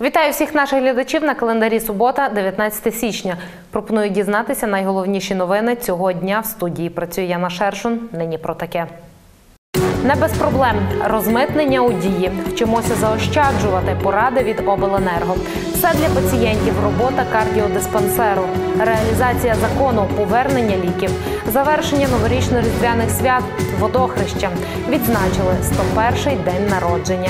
Вітаю всіх наших глядачів на календарі субота, 19 січня. Пропоную дізнатися найголовніші новини цього дня. В студії працює Яна Шершун. Нині про таке. Не без проблем. Розмитнення у дії. Вчимося заощаджувати. Поради від обленерго. Все для пацієнтів. Робота кардіодиспансеру. Реалізація закону. Повернення ліків. Завершення новорічно-різдвяних свят. Водохреща. Відзначили 101-й день народження.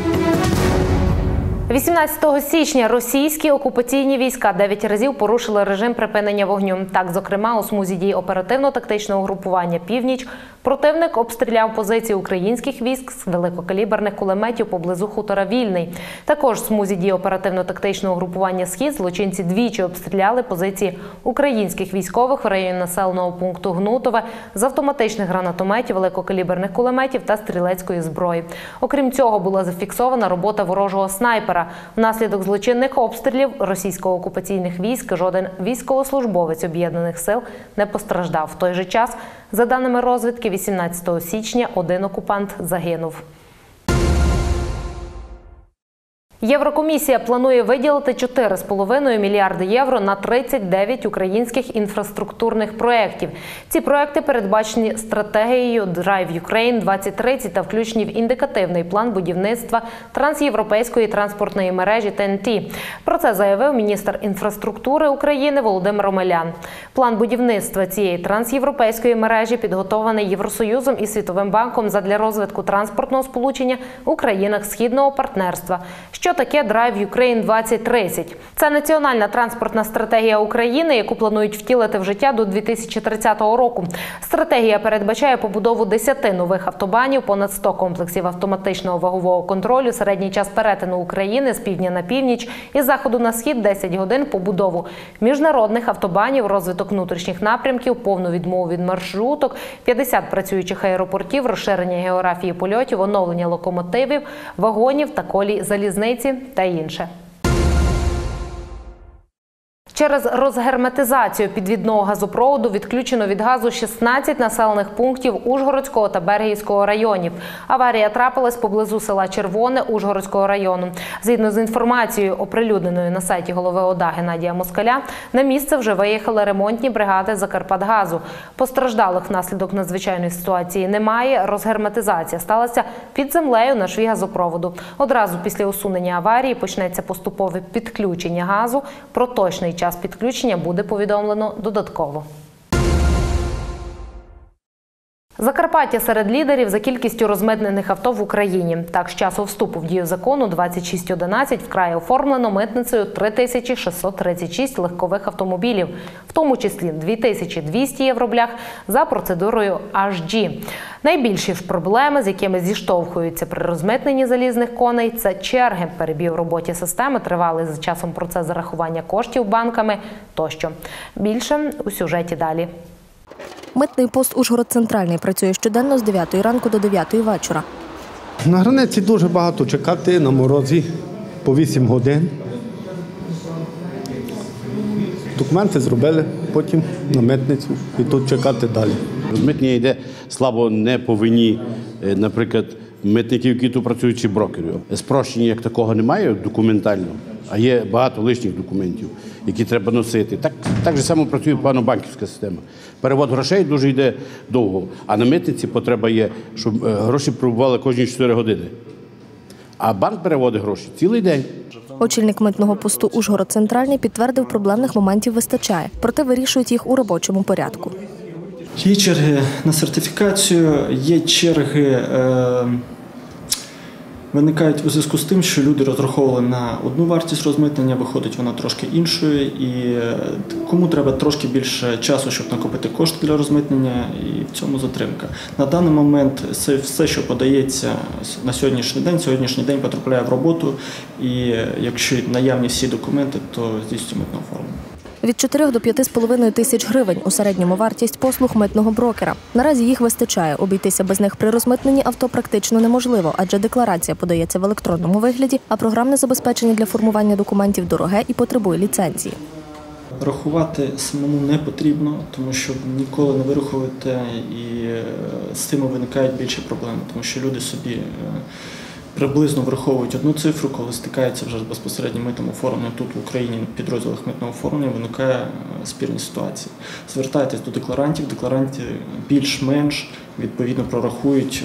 18 січня російські окупаційні війська 9 разів порушили режим припинення вогню. Так, зокрема, у смузі дій оперативно-тактичного групування «Північ» противник обстріляв позиції українських військ з великокаліберних кулеметів поблизу хутора Вільний. Також в смузі дій оперативно-тактичного групування «Схід» злочинці двічі обстріляли позиції українських військових в районі населеного пункту Гнутове з автоматичних гранатометів, великокаліберних кулеметів та стрілецької зброї. Окрім цього, була зафіксована робота ворожого снайпера. Внаслідок злочинних обстрілів російсько-окупаційних військ жоден військовослужбовець Об'єднаних сил не постраждав. В той же час, за даними розвідки, 18 січня один окупант загинув. Єврокомісія планує виділити 4,5 мільярди євро на 39 українських інфраструктурних проєктів. Ці проєкти передбачені стратегією Drive Ukraine 2030 та включені в індикативний план будівництва трансєвропейської транспортної мережі ТЕН-Ті. Про це заявив міністр інфраструктури України Володимир Омелян. План будівництва цієї трансєвропейської мережі підготовлений Євросоюзом і Світовим банком задля розвитку транспортного сполучення у країнах Східного партнерства. Що таке Drive Ukraine 2030? Це національна транспортна стратегія України, яку планують втілити в життя до 2030 року. Стратегія передбачає побудову 10 нових автобанів, понад 100 комплексів автоматичного вагового контролю, середній час перетину України з півдня на північ і з заходу на схід 10 годин, побудову міжнародних автобанів, розвиток внутрішніх напрямків, повну відмову від маршруток, 50 працюючих аеропортів, розширення географії польотів, оновлення локомотивів, вагонів та колій залізниці та інше. Через розгерметизацію підвідного газопроводу відключено від газу 16 населених пунктів Ужгородського та Бергівського районів. Аварія трапилась поблизу села Червоне Ужгородського району. Згідно з інформацією, оприлюдненою на сайті голови ОДА Геннадія Москаля, на місце вже виїхали ремонтні бригади «Закарпатгазу». Постраждалих внаслідок надзвичайної ситуації немає. Розгерметизація сталася під землею на шві газопроводу. Одразу після усунення аварії почнеться поступове підключення газу. Про точний час підключення буде повідомлено додатково. Закарпаття серед лідерів за кількістю розмитнених авто в Україні. Так, з часу вступу в дію закону 2611 в краї оформлено митницею 3636 легкових автомобілів, в тому числі 2200 євроблях за процедурою HG. Найбільші ж проблеми, з якими зіштовхуються при розмитненні залізних коней – це черги, перебій в роботі системи, тривалий за часом процес зарахування коштів банками тощо. Більше у сюжеті далі. Митний пост Ужгород-Центральний працює щоденно з 9 ранку до 9 вечора. На границі дуже багато чекати на морозі по 8 годин. Документи зробили, потім на митницю і тут чекати далі. Розмитнення йде слабо не по вині, наприклад, митників, які тут працюють, чи брокерів. Спрощення як такого немає документально, а є багато лишніх документів, які треба носити. Так же само працює певно банківська система. Перевод грошей дуже йде довго, а на митниці потреба є, щоб гроші прибували кожні 4 години. А банк переводить гроші цілий день. Очільник митного посту Ужгород-Центральний підтвердив, проблемних моментів вистачає, проте вирішують їх у робочому порядку. Є черги на сертифікацію, є черги, виникають у зв'язку з тим, що люди розраховували на одну вартість розмитнення, виходить вона трошки іншою, і кому треба трошки більше часу, щоб накопити кошти для розмитнення, і в цьому затримка. На даний момент все, що подається на сьогоднішній день потрапляє в роботу, і якщо наявні всі документи, то здійснюємо митне оформлення. Від 4 до 5,5 тисяч гривень у середньому вартість послуг митного брокера. Наразі їх вистачає. Обійтися без них при розмитненні авто практично неможливо, адже декларація подається в електронному вигляді, а програмне забезпечення для формування документів дороге і потребує ліцензії. Рахувати самому не потрібно, тому що ніколи не вирахуєте, і з цим виникають більші проблеми, тому що люди собі приблизно враховують одну цифру, коли стикаються вже з безпосереднім митним оформленням тут в Україні, в підрозділах митного оформлення, виникає спірні ситуації. Звертайтесь до декларантів, декларанти більш-менш відповідно прорахують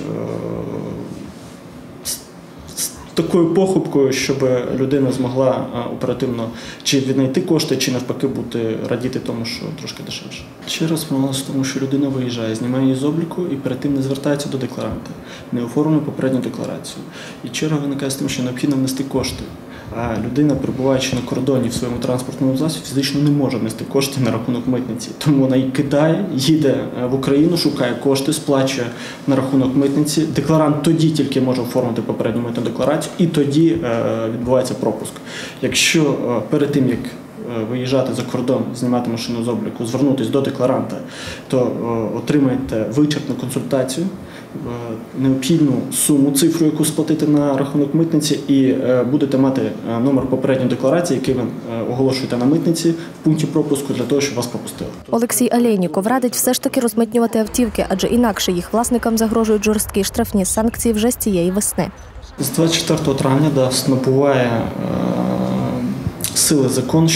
з такою похибкою, щоб людина змогла оперативно чи віднайти кошти, чи навпаки бути радіти тому, що трошки дешевше. Ще раз в тому, що людина виїжджає, знімає її з обліку і перед тим не звертається до декларанта, не оформлює попередню декларацію. І черга виникає з тим, що необхідно внести кошти. А людина, перебуваючи на кордоні в своєму транспортному засобі, фізично не може внести кошти на рахунок митниці. Тому вона їх кидає, їде в Україну, шукає кошти, сплачує на рахунок митниці. Декларант тоді тільки може оформити попередню митну декларацію, і тоді відбувається пропуск. Якщо перед тим, як виїжджати за кордон, знімати машину з обліку, звернутися до декларанта, то отримаєте вичерпну консультацію, необхідну суму, цифру, яку сплатити на рахунок митниці, і будете мати номер попередньої декларації, який ви оголошуєте на митниці в пункті пропуску для того, щоб вас пропустили. Олексій Алєйніков радить все ж таки розмитнювати автівки, адже інакше їх власникам загрожують жорсткі штрафні санкції вже з цієї весни. З 24 травня набуває сили закон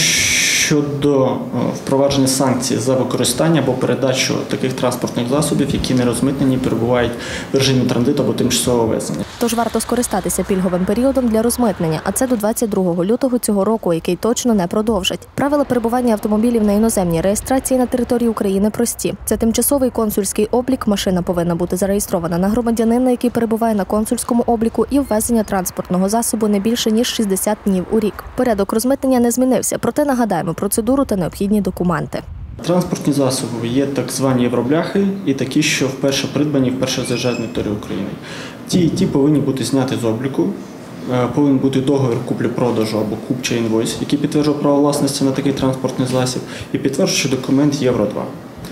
щодо впровадження санкцій за використання або передачу таких транспортних засобів, які не розмитнені, перебувають в режимі транзиту або тимчасового ввезення. Тож варто скористатися пільговим періодом для розмитнення, а це до 22 лютого цього року, який точно не продовжать. Правила перебування автомобілів на іноземній реєстрації на території України прості. Це тимчасовий консульський облік, машина повинна бути зареєстрована на громадянина, який перебуває на консульському обліку, і ввезення транспортного засобу не більше, ніж 60 днів у рік. Порядок розмитнення не змінився, проте нагадаємо процедуру та необхідні документи. Транспортні засоби є так звані євробляхи і такі, що вперше придбані, вперше заїжджають на територію України. Ті повинні бути зняті з обліку, повинен бути договір куплі-продажу або куп чи інвойс, який підтверджує право власності на такий транспортний засіб, і підтверджуючий документ Євро-2.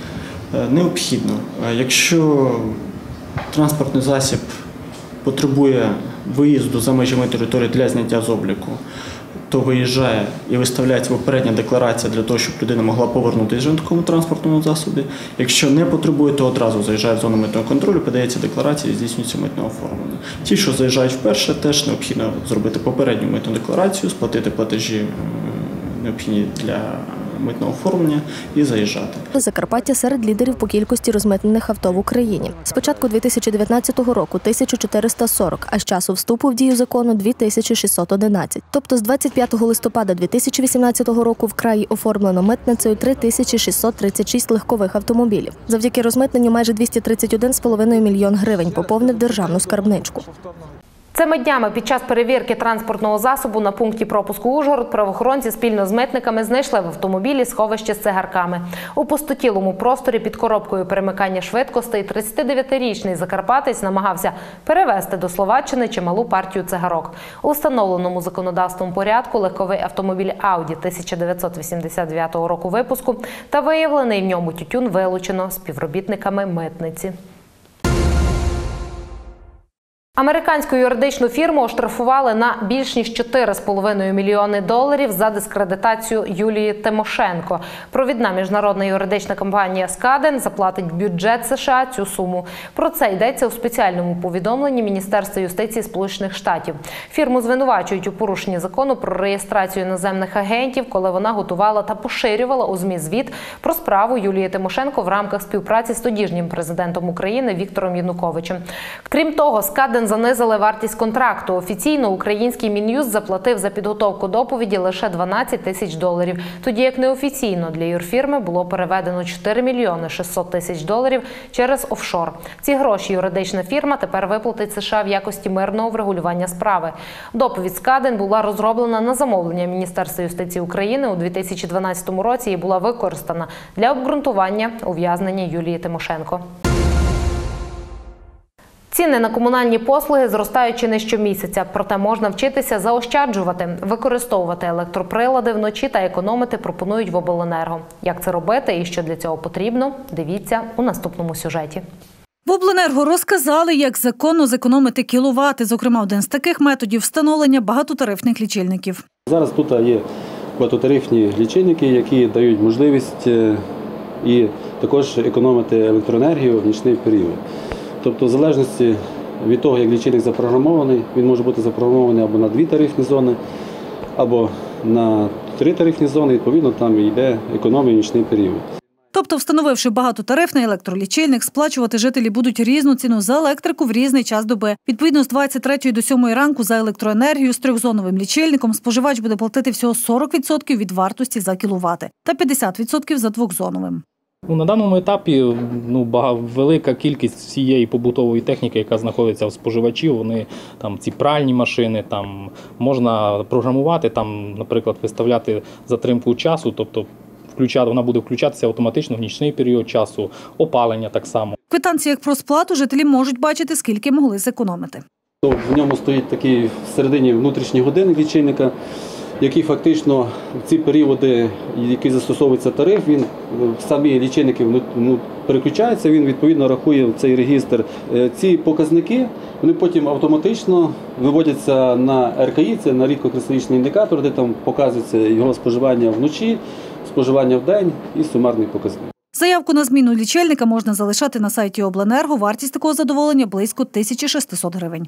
Необхідно, якщо транспортний засіб потребує виїзду за межами території для зняття з обліку, то виїжджає і виставляється попередня декларація для того, щоб людина могла повернутися в такому транспортному засобі. Якщо не потребує, то одразу заїжджає в зону митного контролю, подається декларація і здійснюється митне оформлення. Ті, що заїжджають вперше, теж необхідно зробити попередню митну декларацію, сплатити платежі необхідні для митного оформлення і заїжджати. Закарпаття серед лідерів по кількості розмитнених авто в Україні. З початку 2019 року – 1440, а з часу вступу в дію закону – 2611. Тобто з 25 листопада 2018 року в краї оформлено митницею 3636 легкових автомобілів. Завдяки розмитненню майже 231,5 мільйон гривень поповнив державну скарбничку. Цими днями під час перевірки транспортного засобу на пункті пропуску Ужгород правоохоронці спільно з митниками знайшли в автомобілі сховище з цигарками. У пустотілому просторі під коробкою перемикання швидкостей 39-річний закарпатець намагався перевезти до Словаччини чималу партію цигарок. У встановленому законодавством порядку легковий автомобіль Audi 1989 року випуску та виявлений в ньому тютюн вилучено співробітниками митниці. Американську юридичну фірму оштрафували на більш ніж 4,5 мільйони доларів за дискредитацію Юлії Тимошенко. Провідна міжнародна юридична компанія Skadden заплатить в бюджет США цю суму. Про це йдеться у спеціальному повідомленні Міністерства юстиції Сполучених Штатів. Фірму звинувачують у порушенні закону про реєстрацію іноземних агентів, коли вона готувала та поширювала у ЗМІ звіт про справу Юлії Тимошенко в рамках співпраці з тодішнім президентом України Віктором Януковичем. Крім того, Skadden занизили вартість контракту. Офіційно український Мін'юст заплатив за підготовку доповіді лише $12 тисяч, тоді як неофіційно для юрфірми було переведено $4 мільйони 600 тисяч через офшор. Ці гроші юридична фірма тепер виплатить США в якості мирного врегулювання справи. Доповідь Skadden була розроблена на замовлення Міністерства юстиції України у 2012 році і була використана для обґрунтування ув'язнення Юлії Тимошенко. Ціни на комунальні послуги зростають чи не щомісяця, проте можна вчитися заощаджувати, використовувати електроприлади вночі та економити пропонують в обленерго. Як це робити і що для цього потрібно, дивіться у наступному сюжеті. В обленерго розказали, як законно зекономити кіловати. Зокрема, один з таких методів – встановлення багатотарифних лічильників. Зараз тут є багатотарифні лічильники, які дають можливість і також економити електроенергію в нічний період. Тобто в залежності від того, як лічильник запрограмований, він може бути запрограмований або на 2 тарифні зони, або на 3 тарифні зони, відповідно, там йде економія нічний період. Тобто, встановивши багатотарифний електролічильник, сплачувати жителі будуть різну ціну за електрику в різний час доби. Відповідно, з 23 до 7 ранку за електроенергію з 3-зоновим лічильником споживач буде платити всього 40% від вартості за кіловати та 50% за 2-зоновим. На даному етапі велика кількість всієї побутової техніки, яка знаходиться у споживачів, вони ці пральні машини, можна програмувати, наприклад, виставляти затримку часу, тобто вона буде включатися автоматично в нічний період часу, опалення так само. В квитанціях про сплату жителі можуть бачити, скільки могли зекономити. В ньому стоїть такий всередині внутрішній годинник лічильника, який фактично в ці періоди, які застосовується тариф, він самі лічильники переключаються, він відповідно рахує в цей регістр. Ці показники, вони потім автоматично виводяться на РКІ, це на рідкокристалічний індикатор, де там показується його споживання вночі, споживання в день і сумарний показник. Заявку на зміну лічильника можна залишати на сайті обленерго. Вартість такого задоволення – близько 1600 гривень.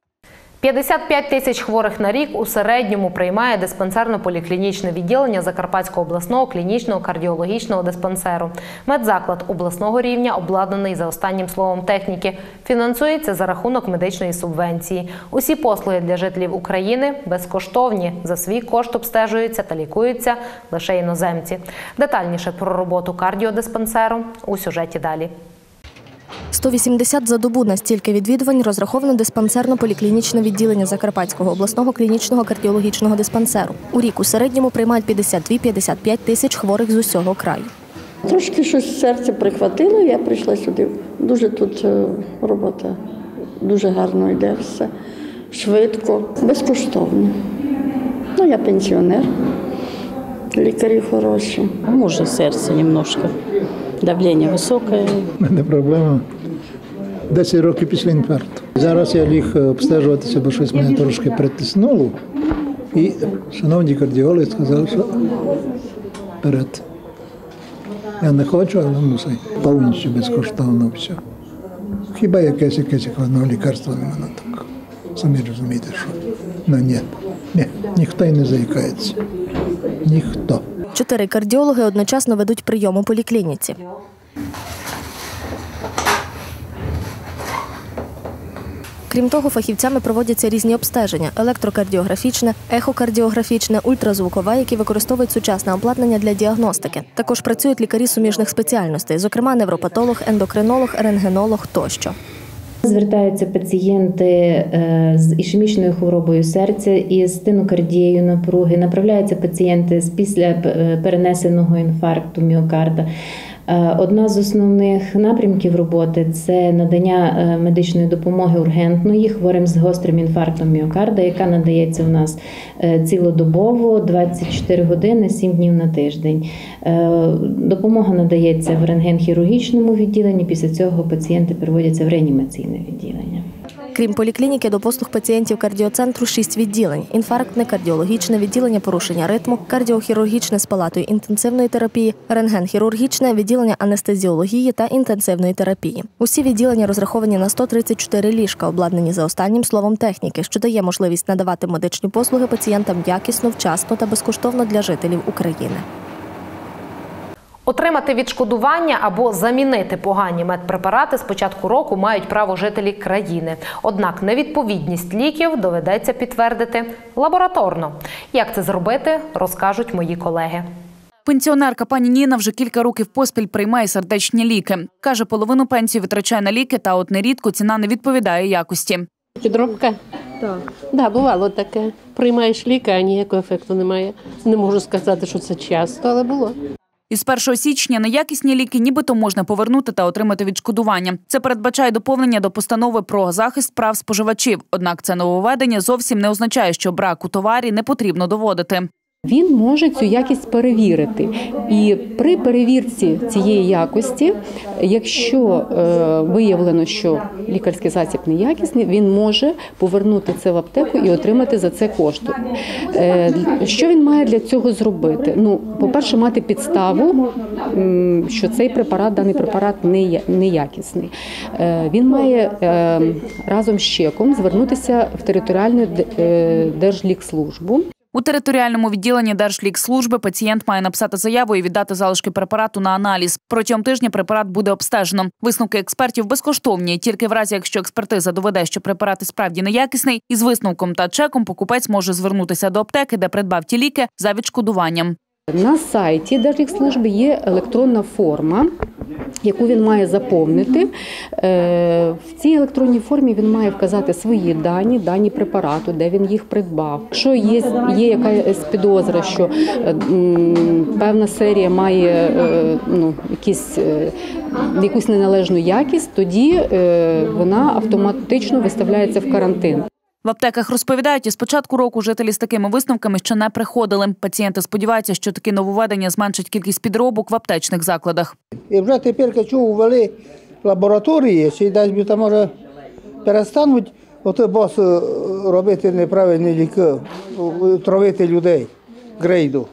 55 тисяч хворих на рік у середньому приймає диспансерно-поліклінічне відділення Закарпатського обласного клінічного кардіологічного диспансеру. Медзаклад обласного рівня обладнаний за останнім словом техніки. Фінансується за рахунок медичної субвенції. Усі послуги для жителів України безкоштовні. За свій кошт обстежуються та лікуються лише іноземці. Детальніше про роботу кардіодиспансеру у сюжеті далі. 180 за добу – на стільки відвідувань розраховано диспансерно-поліклінічне відділення Закарпатського обласного клінічного кардіологічного диспансеру. У рік у середньому приймають 52-55 тисяч хворих з усього краю. Трошки щось серце прихватило, я прийшла сюди. Дуже тут робота, дуже гарно йде все, швидко, безкоштовно. Я пенсіонер, лікарі хороші. Може серце немножко, давлення високе. У мене проблема 10 років після інфаркту. Зараз я ліг обстежуватися, бо щось мене трошки притиснуло. І шановні кардіологи сказали, що вперед. Я не хочу, але мусить. Повністю безкоштовно все. Хіба якесь одного лікарства немає так. Самі розумієте, що. Ні, ніхто й не заїкається. Ніхто. 4 кардіологи одночасно ведуть прийом у поліклініці. Крім того, фахівцями проводяться різні обстеження – електрокардіографічне, ехокардіографічне, ультразвукове, які використовують сучасне обладнання для діагностики. Також працюють лікарі суміжних спеціальностей, зокрема невропатолог, ендокринолог, рентгенолог тощо. Звертаються пацієнти з ішемічною хворобою серця і з стенокардією напруги. Направляються пацієнти після перенесеного інфаркту міокарда. Одна з основних напрямків роботи – це надання медичної допомоги ургентної хворим з гострим інфарктом міокарда, яка надається у нас цілодобово, 24 години, 7 днів на тиждень. Допомога надається в рентген-хірургічному відділенні, після цього пацієнти переводяться в реанімаційне відділення. Крім поліклініки, до послуг пацієнтів кардіоцентру 6 відділень – інфарктне, кардіологічне, відділення порушення ритму, кардіохірургічне з палатою інтенсивної терапії, рентген-хірургічне, відділення анестезіології та інтенсивної терапії. Усі відділення розраховані на 134 ліжка, обладнані за останнім словом техніки, що дає можливість надавати медичні послуги пацієнтам якісно, вчасно та безкоштовно для жителів України. Отримати відшкодування або замінити погані медпрепарати з початку року мають право жителі країни. Однак невідповідність ліків доведеться підтвердити лабораторно. Як це зробити, розкажуть мої колеги. Пенсіонерка пані Ніна вже кілька років поспіль приймає сердечні ліки. Каже, половину пенсії витрачає на ліки, та от нерідко ціна не відповідає якості. Підробка? Так, бувало таке. Приймаєш ліки, а ніякого ефекту немає. Не можу сказати, що це часто, але було. Із 1 січня неякісні ліки нібито можна повернути та отримати відшкодування. Це передбачає доповнення до постанови про захист прав споживачів. Однак це нововведення зовсім не означає, що брак у товарі не потрібно доводити. Він може цю якість перевірити. І при перевірці цієї якості, якщо виявлено, що лікарський засіб неякісний, він може повернути це в аптеку і отримати за це кошти. Що він має для цього зробити? Ну, по-перше, мати підставу, що цей препарат, даний препарат неякісний. Він має разом з чеком звернутися в територіальну Держлікслужбу. У територіальному відділенні Держлікслужби пацієнт має написати заяву і віддати залишки препарату на аналіз. Протягом тижня препарат буде обстежено. Висновки експертів безкоштовні. Тільки в разі, якщо експертиза доведе, що препарат і справді неякісний, із висновком та чеком покупець може звернутися до аптеки, де придбав ті ліки, за відшкодуванням. На сайті Держлікслужби є електронна форма, яку він має заповнити. В цій електронній формі він має вказати свої дані препарату, де він їх придбав. Якщо є якась підозра, що певна серія має якусь неналежну якість, тоді вона автоматично виставляється в карантин. В аптеках розповідають, із початку року жителі з такими висновками ще не приходили. Пацієнти сподіваються, що такі нововведення зменшать кількість підробок в аптечних закладах. І вже тепер, якщо ввели лабораторії, чи десь там може перестануть бос робити неправильні ліки, травити людей грейду.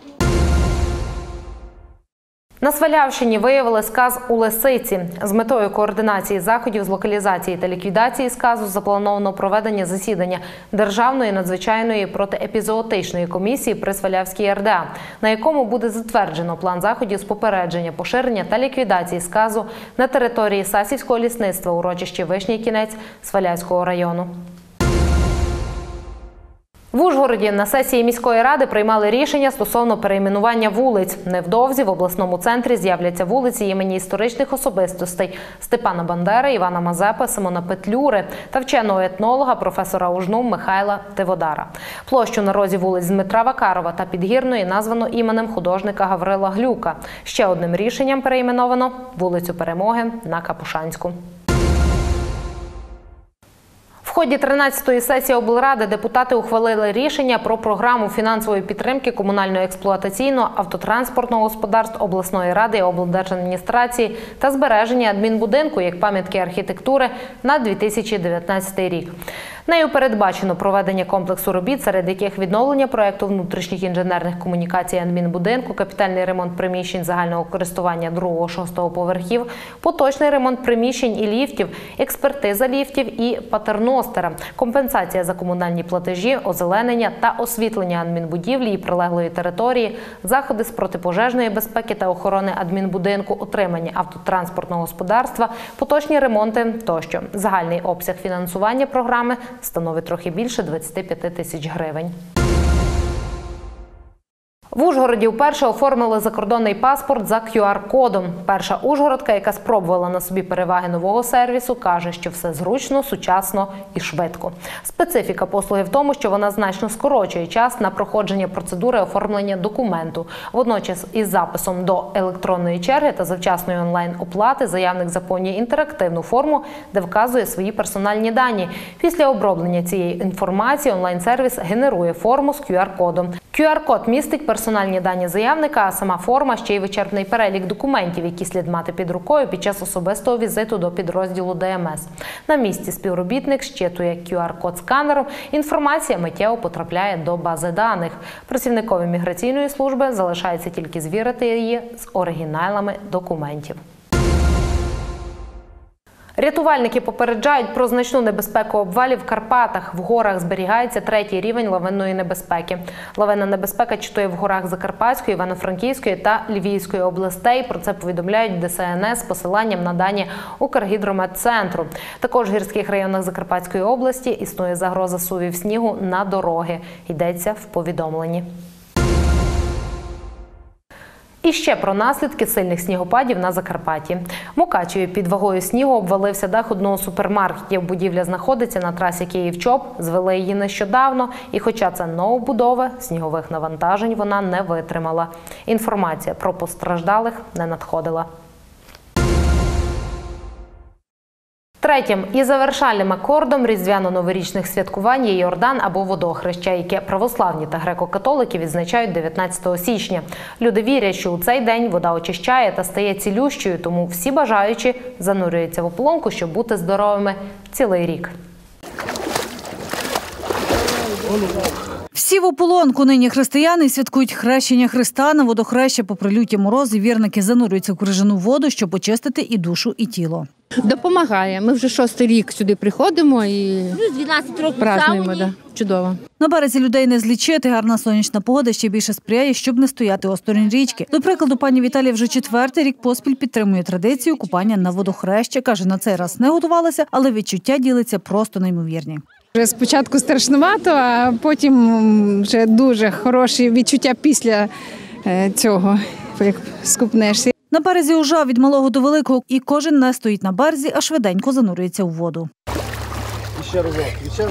На Свалявщині виявили сказ у лисиці. З метою координації заходів з локалізації та ліквідації сказу заплановано проведення засідання Державної надзвичайної протиепізоотичної комісії при Свалявській РДА, на якому буде затверджено план заходів з попередження, поширення та ліквідації сказу на території Сасівського лісництва урочищі Вишній Кінець Свалявського району. В Ужгороді на сесії міської ради приймали рішення стосовно перейменування вулиць. Невдовзі в обласному центрі з'являться вулиці імені історичних особистостей Степана Бандери, Івана Мазепи, Симона Петлюри та вченого етнолога професора УЖНУ Михайла Тиводара. Площу на розі вулиць Дмитра Вакарова та Підгірної названо іменем художника Гаврила Глюка. Ще одним рішенням перейменовано вулицю Перемоги на Капушанську. В ході 13-ї сесії облради депутати ухвалили рішення про програму фінансової підтримки комунально-експлуатаційного автотранспортного господарств обласної ради і облдержадміністрації та збереження адмінбудинку як пам'ятки архітектури на 2019 рік. Нею передбачено проведення комплексу робіт, серед яких відновлення проєкту внутрішніх інженерних комунікацій адмінбудинку, капітальний ремонт приміщень загального користування 2-6 поверхів, поточний ремонт приміщень і ліфтів, експертиза ліфтів і патерностера, компенсація за комунальні платежі, озеленення та освітлення адмінбудівлі і прилеглої території, заходи з протипожежної безпеки та охорони адмінбудинку, утримання автотранспортного господарства, поточні ремонти тощо. Загальний обсяг фінансування програми становить трохи більше 25 тисяч гривень. В Ужгороді вперше оформили закордонний паспорт за QR-кодом. Перша ужгородка, яка спробувала на собі переваги нового сервісу, каже, що все зручно, сучасно і швидко. Специфіка послуги в тому, що вона значно скорочує час на проходження процедури оформлення документу. Водночас із записом до електронної черги та завчасної онлайн-оплати заявник заповнює інтерактивну форму, де вказує свої персональні дані. Після оброблення цієї інформації онлайн-сервіс генерує форму з QR-кодом. QR-код містить персональні дані заявника, а сама форма ще й вичерпний перелік документів, які слід мати під рукою під час особистого візиту до підрозділу ДМС. На місці співробітник щитує QR-код сканером, інформація миттєво потрапляє до бази даних. Працівникові міграційної служби залишається тільки звірити її з оригіналами документів. Рятувальники попереджають про значну небезпеку обвалів в Карпатах. В горах зберігається 3-й рівень лавинної небезпеки. Лавинна небезпека чатує в горах Закарпатської, Івано-Франківської та Львівської областей. Про це повідомляють ДСНС з посиланням на дані Укргідрометцентру. Також в гірських районах Закарпатської області існує загроза сувів снігу на дороги. Йдеться в повідомленні. І ще про наслідки сильних снігопадів на Закарпатті. В Мукачеві під вагою снігу обвалився дах одного з супермаркетів. Будівля знаходиться на трасі Київ-Чоп, звели її нещодавно. І хоча це новобудова, снігових навантажень вона не витримала. Інформація про постраждалих не надходила. Третім і завершальним акордом різдвяно-новорічних святкувань є Йордан або водохреща, яке православні та греко-католики відзначають 19 січня. Люди вірять, що у цей день вода очищає та стає цілющою, тому всі бажаючі занурюються в ополонку, щоб бути здоровими цілий рік. Всі в ополонку. Нині християни святкують хрещення Христа. На водохреща попри люті морози вірники занурюються в крижану воду, щоб очистити і душу, і тіло. Допомагає. Ми вже 6-й рік сюди приходимо і 12 років празднуємо. Да. Чудово. На березі людей не злічити. Гарна сонячна погода ще більше сприяє, щоб не стояти осторонь річки. До прикладу, пані Віталія вже 4-й рік поспіль підтримує традицію купання на водохреща. Каже, на цей раз не готувалася, але відчуття ділиться просто неймовірні. Спочатку страшнувато, а потім вже дуже хороші відчуття після цього, як скупнешся. На березі Ужа від малого до великого, і кожен не стоїть на березі, а швиденько занурюється у воду. Ще разок.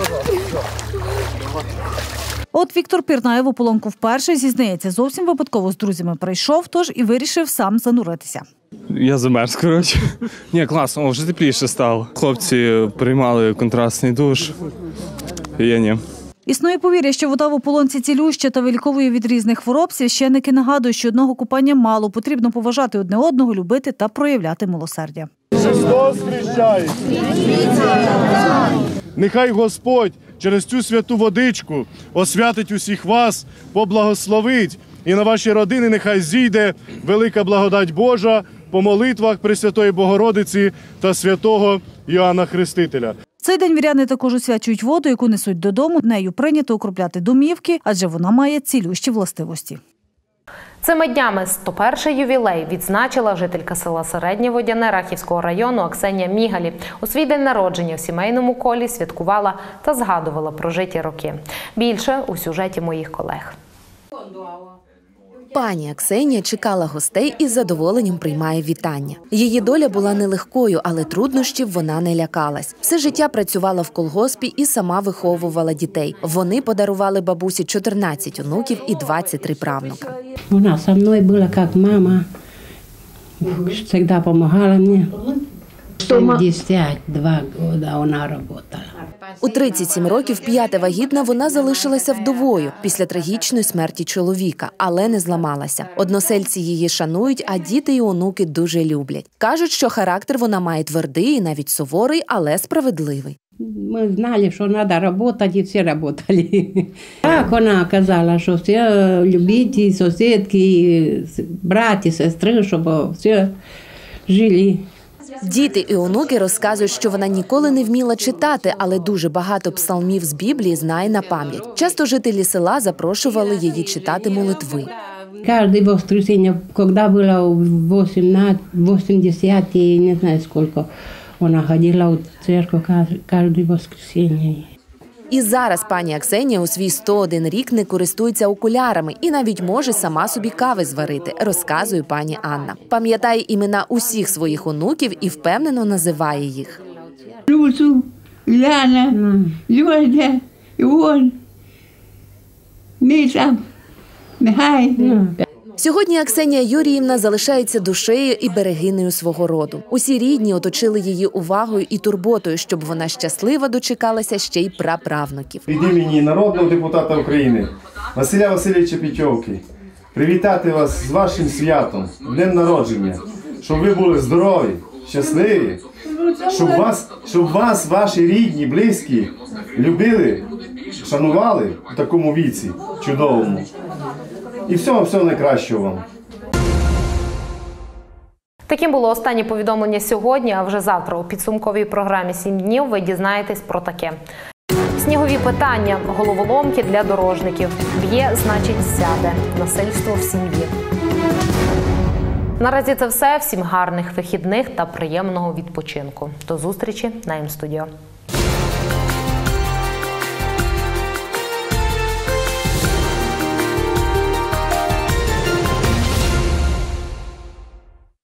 От Віктор пірнає в ополонку вперше, зізнається, зовсім випадково з друзями прийшов, тож і вирішив сам зануритися. Я замерз, коротше. Ні, класно, вже тепліше стало. Хлопці приймали контрастний душ, я ні. Існує повір'я, що вода в ополонці цілюща та виліковує від різних хвороб. Священники нагадують, що одного купання мало, потрібно поважати одне одного, любити та проявляти милосердя. Христос хрещає! Нехай Господь через цю святу водичку освятить усіх вас, поблагословить, і на ваші родини нехай зійде велика благодать Божа по молитвах Пресвятої Богородиці та святого Іоанна Хрестителя. В цей день віряни також освячують воду, яку несуть додому. Нею прийнято окропляти домівки, адже вона має цілющі властивості. Цими днями 101-й ювілей відзначила жителька села Середнє Водяне Рахівського району Аксенія Мігалі. У свій день народження в сімейному колі святкувала та згадувала прожиті роки. Більше у сюжеті моїх колег. Пані Аксенія чекала гостей і з задоволенням приймає вітання. Її доля була нелегкою, але труднощів вона не лякалась. Все життя працювала в колгоспі і сама виховувала дітей. Вони подарували бабусі 14 онуків і 23 правнука. Вона зі мною була як мама, завжди допомагала мені. 72 роки вона працювала. У 37 років, 5-та вагітна, вона залишилася вдовою після трагічної смерті чоловіка, але не зламалася. Односельці її шанують, а діти і онуки дуже люблять. Кажуть, що характер вона має твердий і навіть суворий, але справедливий. Ми знали, що треба працювати, і всі працювали. Так вона казала, що всі люблять, і сусідки, і брати, і сестри, щоб всі жили. Діти і онуки розказують, що вона ніколи не вміла читати, але дуже багато псалмів з Біблії знає на пам'ять. Часто жителі села запрошували її читати молитви. Кожне воскресенье, коли була у 80, не знаю скільки, вона ходила у церкву кожне воскресенье. І зараз пані Аксенія у свій 101 рік не користується окулярами і навіть може сама собі кави зварити, розказує пані Анна. Пам'ятає імена усіх своїх онуків і впевнено називає їх. Люцу, Ляна, Люда, Іон, Міша, Михай. Сьогодні Аксенія Юріївна залишається душею і берегинею свого роду. Усі рідні оточили її увагою і турботою, щоб вона щасливо дочекалася ще й праправнуків. Від імені народного депутата України Василя Васильовича Петьовки привітати вас з вашим святом, днем народження, щоб ви були здорові, щасливі, щоб вас ваші рідні, близькі любили, шанували в такому віці чудовому. І всього найкращого вам. Таким було останнє повідомлення сьогодні, а вже завтра у підсумковій програмі «7 днів» ви дізнаєтесь про таке. Снігові питання, головоломки для дорожників. Б'є, значить сяде. Насильство в сім'ї. Наразі це все. Всім гарних вихідних та приємного відпочинку. До зустрічі на М-студіо.